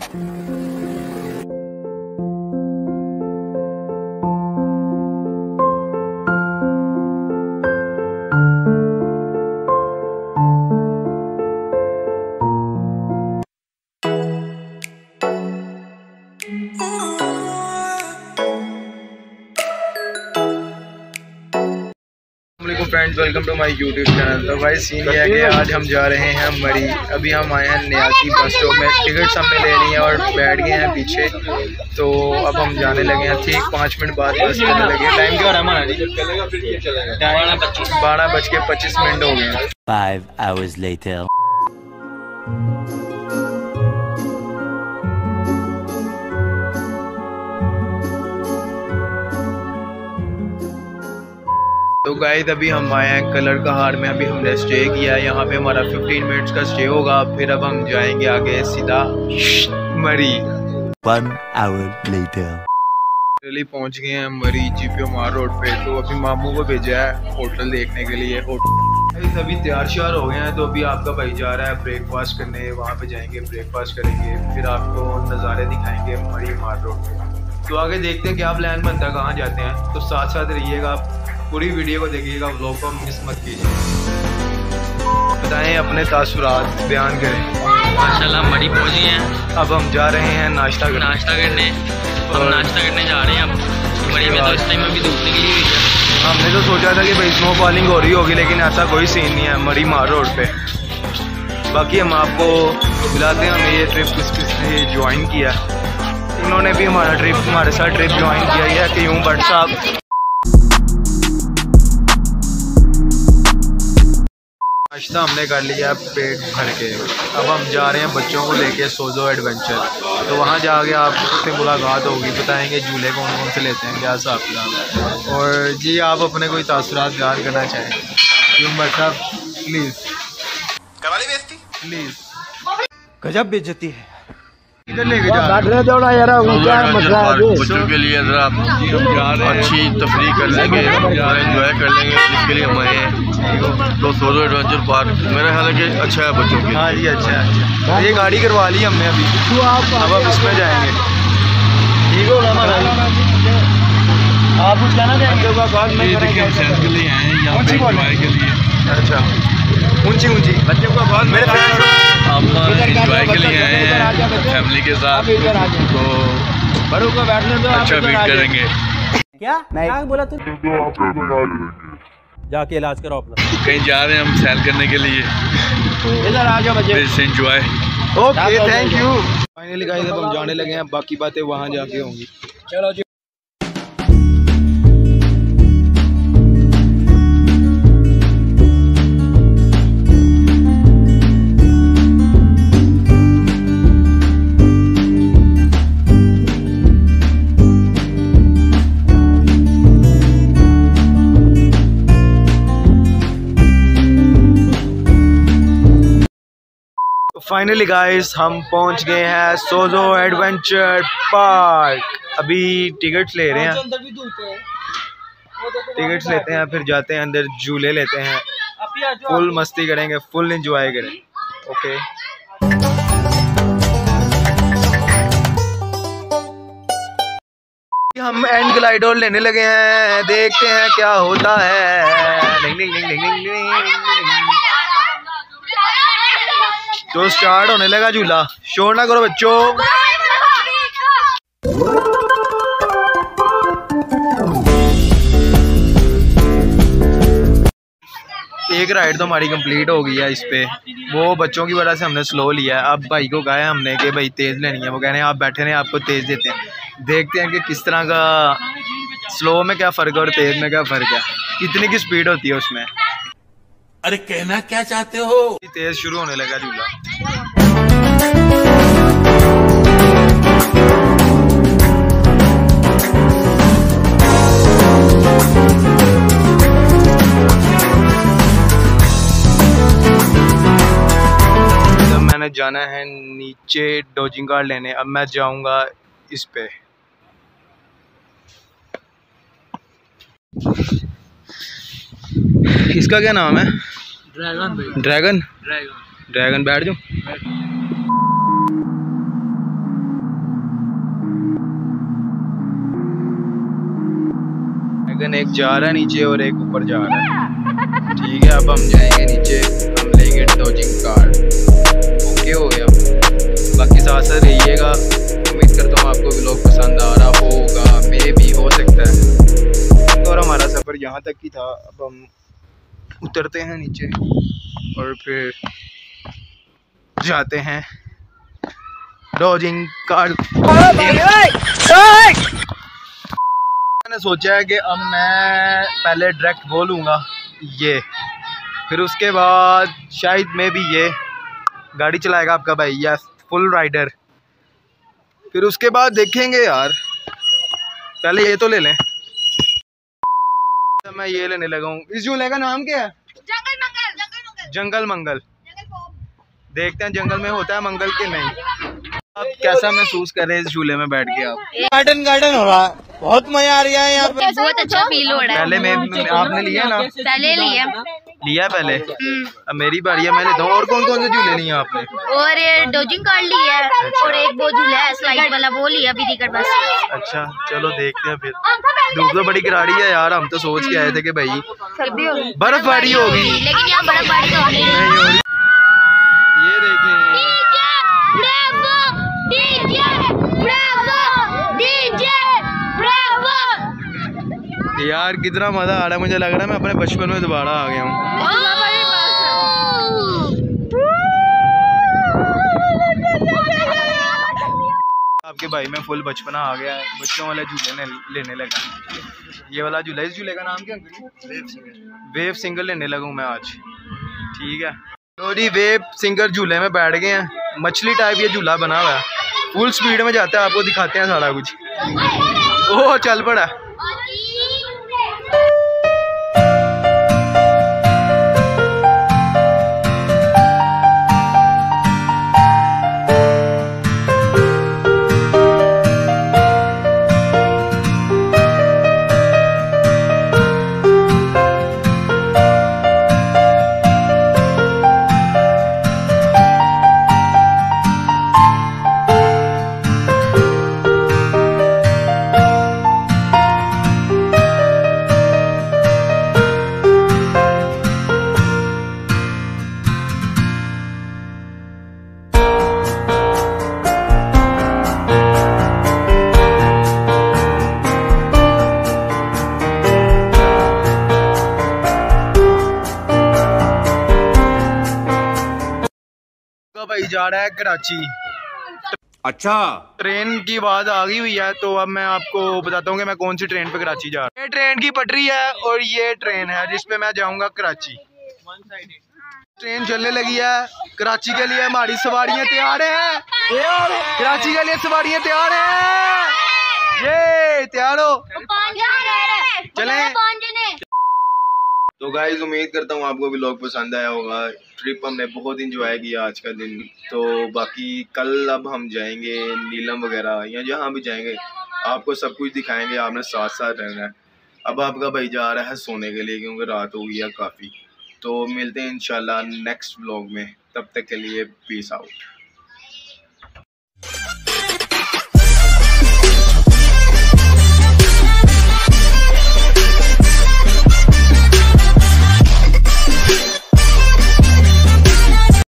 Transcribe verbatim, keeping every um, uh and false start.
Friends, welcome to my YouTube channel. तो भाई scene ये है कि आज हम जा रहे हैं मरी। अभी हम आए हैं न्यासी बस स्टॉप में, टिकट्स हमने ले ली हैं और बैठ गए हैं पीछे। तो अब हम जाने लगे हैं, ठीक पाँच मिनट बाद बस चलने लगे। टाइम क्या हो रहा है हमारा? बारह बज के पच्चीस मिनट हो गए हैं। Five hours later. तो गाइस अभी हम आए हैं कलर कहार में। अभी हमने स्टे किया है यहाँ पे, हमारा पंद्रह मिनट्स का स्टे होगा। फिर अब हम जाएंगे आगे सीधा मरी। One hour later. दिल्ली पहुँच गए हैं मरी जीपीओ मार रोड पे। तो अभी मामू को भेजा है होटल देखने के लिए। होटल अभी तैयार श्यार हो गए हैं। तो अभी आपका भाई जा रहा है ब्रेकफास्ट करने, वहाँ पे जाएंगे ब्रेकफास्ट करेंगे, फिर आपको नज़ारे दिखाएंगे मरी मार रोड पे। तो आगे देखते हैं क्या प्लान बनता है, कहाँ जाते हैं। तो साथ साथ रहिएगा, पूरी वीडियो को देखिएगा, व्लॉग को मिस मत कीजिए। बताएं, अपने तासुरात बयान करें। माशाल्लाह मरी पहुंच गए हैं। अब हम जा रहे हैं नाश्ता करने नाश्ता करने हम नाश्ता करने जा रहे हैं अब मरी में। तो इस टाइम अभी धूप निकली हुई है। हमने तो सोचा था कि भाई स्नो फॉलिंग हो रही होगी, लेकिन ऐसा कोई सीन नहीं है मरी मार रोड पे। बाकी हम आपको बुलाते हैं हमें ये ट्रिप किस किस ने ज्वाइन किया। इन्होंने भी हमारा ट्रिप हमारे साथ ट्रिप ज्वाइन किया है कि यूँ भट्ट साहब। नाश्ता हमने कर लिया पेट भर के। अब हम जा रहे हैं बच्चों को लेके सोजो एडवेंचर। तो वहाँ जाके आपसे मुलाकात होगी, बताएंगे झूले कौन कौन से लेते हैं, क्या हिसाब किताब है। और जी आप अपने कोई तासुरात बयान करना चाहें यूमर साहब, प्लीज़ कवाली बेइज्जती प्लीज़। गजब बेइज्जती है। इधर लेके जा रहे यार बच्चों के लिए जरा अच्छी तफरीह कर लेंगे, एंजॉय कर लेंगे, इसके लिए हम आए हैं। तो सोलो एडवेंचर पार्क मेरा ख्याल है कि अच्छा है बच्चों के लिए। हाँ जी अच्छा है। तो ये गाड़ी करवा ली हमने अभी, अब हम इसमें जाएंगे। ठीक हो गया हमारा। आप कुछ कहना चाहेंगे? के लिए आए हैं यहाँ पे एंजॉय के लिए। अच्छा ऊंची ऊंची बच्चों को बहुत मेरे फ्रेंड्स हम एंजॉय के लिए आए हैं फैमिली के साथ। तो बड़ों को बैठने दो, अच्छा मीट करेंगे। क्या क्या बोला तू? जाके इलाज करो अपना। कहीं जा रहे हैं हम सैर करने के लिए। इधर आ जाओ बच्चे, enjoy. Okay thank you. Finally guys अब हम जाने लगे हैं, बाकी बातें वहाँ जाके होंगी। चलो जी। फाइनली गाइस हम पहुंच गए हैं सोजो एडवेंचर पार्क। अभी टिकट्स ले रहे हैं, टिकट्स लेते हैं, फिर जाते हैं अंदर, झूले लेते हैं, फुल मस्ती करेंगे, फुल एंजॉय करें। ओके हम एंड ग्लाइडर लेने लगे हैं, देखते हैं क्या होता है। डिंग डिंग डिंग डिंग डिंग डिंग। तो स्टार्ट होने लगा झूला, शोर ना करो बच्चों। एक राइड तो हमारी कंप्लीट हो गई है इस पे, वो बच्चों की वजह से हमने स्लो लिया है। अब भाई को कहा हमने कि भाई तेज़ लेनी है, वो कह रहे हैं आप बैठे रहे आपको तेज़ देते हैं। देखते हैं कि किस तरह का स्लो में क्या फ़र्क है और तेज़ में क्या फ़र्क है, कितनी की स्पीड होती है उसमें। अरे कहना क्या चाहते हो? तेज शुरू होने लगा झूला। जब मैंने जाना है नीचे डोजिंग कार्ड लेने, अब मैं जाऊंगा इस पे। इसका क्या नाम है? ड्रैगन। ड्रैगन ड्रैगन बैठ जाऊं। लेकिन एक जा रहा है नीचे और एक ऊपर जा रहा है। ठीक है, अब हम जाएंगे नीचे, हम लेंगे डॉजिंग कार्ड। ओके हो गया। बाकी साथ साथ रहिएगा, उम्मीद करता हूँ आपको व्लॉग पसंद आ रहा होगा, मे भी हो सकता है। और हमारा सफ़र यहाँ तक ही था। अब हम उतरते हैं नीचे और फिर जाते हैं डॉजिंग कार्ड। मैंने सोचा है कि अब मैं पहले डायरेक्ट बोलूँगा ये, फिर उसके बाद शायद मैं भी ये गाड़ी चलाएगा आपका भाई या फुल राइडर, फिर उसके बाद देखेंगे यार। पहले ये तो ले लें। मैं ये लेने लगा हूँ। इस झूले का नाम क्या है? जंगल मंगल। जंगल मंगल। जंगल मंगल। जंगल देखते हैं जंगल में होता है मंगल के नहीं। आप कैसा महसूस कर रहे हैं इस झूले में बैठ के? आप गार्डन गार्डन हो रहा है, बहुत मजा आ रहा है यहाँ पे। बहुत अच्छा फील हो रहा है। पहले मैं, आपने लिया ना? पहले लिया लिया पहले। अब मेरी बारी है, मैं लेता हूँ। और कौन कौन से झूले लिए आपने? और ये डॉजिंग कार्ड लिया है और एक वो झूला है स्लाइड वाला, वो लिया भी टिकट बस। अच्छा चलो देखते हैं फिर। धूप तो बड़ी कराड़ी है यार, हम तो सोच के आए थे कि भाई बर्फबारी होगी, लेकिन यहाँ बर्फबारी तो होनी नहीं हो रही। ये देखें यार कितना मजा आ रहा है। मुझे लग रहा है मैं अपने बचपन में दोबारा आ गया हूँ। आपके भाई में फुल बचपना आ गया है, बच्चों वाले झूले लेने लगा। ये वाला झूला, इस झूले का नाम क्या है? वेव सिंगल लेने लगा हूँ मैं आज। ठीक है तो जी वेव सिंगल झूले में बैठ गए हैं। मछली टाइप ये झूला बना हुआ है, फुल स्पीड में जाता है। आपको दिखाते हैं सारा कुछ। ओह चल पड़ा। भाई जा रहा है कराची। अच्छा ट्रेन की आवाज आ गई हुई है, तो अब मैं आपको बताता हूँ कि मैं कौन सी ट्रेन पे कराची जा रहा हूँ। ये ट्रेन की पटरी है और ये ट्रेन है जिसपे मैं जाऊंगा कराची। ट्रेन चलने लगी है। कराची के लिए हमारी सवारियां तैयार हैं। कराची के लिए सवारियां तैयार हैं। ये तैयार हो? चले। तो गाइस उम्मीद करता हूँ आपको व्लॉग पसंद आया होगा। ट्रिप हमने बहुत इंजॉय किया आज का दिन। तो बाकी कल अब हम जाएंगे नीलम वगैरह या जहाँ भी जाएंगे आपको सब कुछ दिखाएंगे। आपने साथ साथ रहना है। अब आपका भाई जा रहा है सोने के लिए क्योंकि रात हो गई है काफ़ी। तो मिलते हैं इंशाल्लाह नेक्स्ट व्लॉग में। तब तक के लिए पीस आउट।